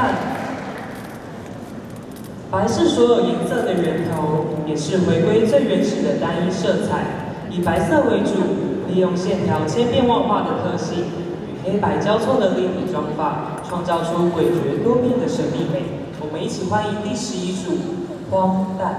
赞。白是所有颜色的源头，也是回归最原始的单一色彩。以白色为主，利用线条千变万化的特性，与黑白交错的立体妆发，创造出诡谲多变的神秘美。我们一起欢迎第11组荒诞。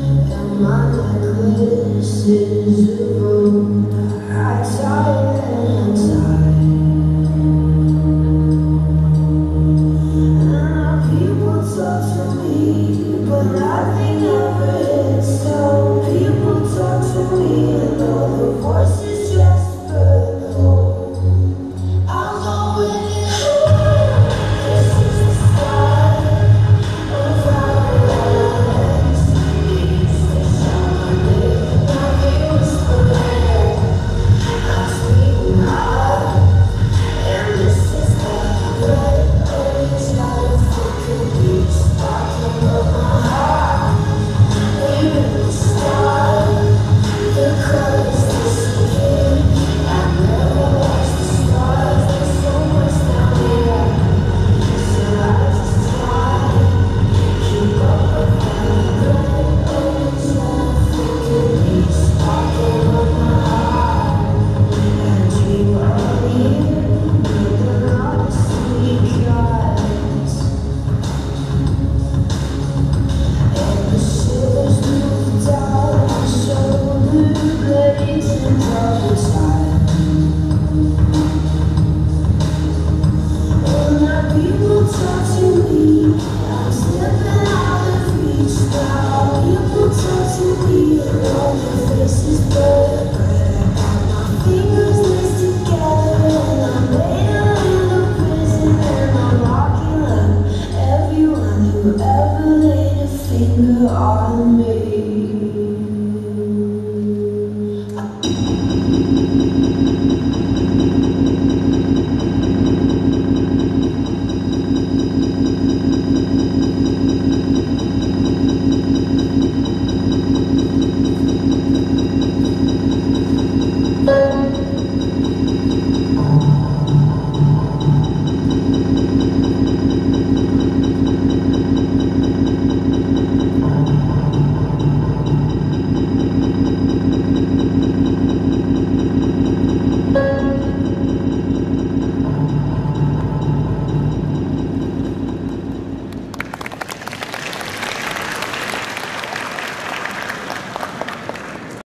This is a road I tired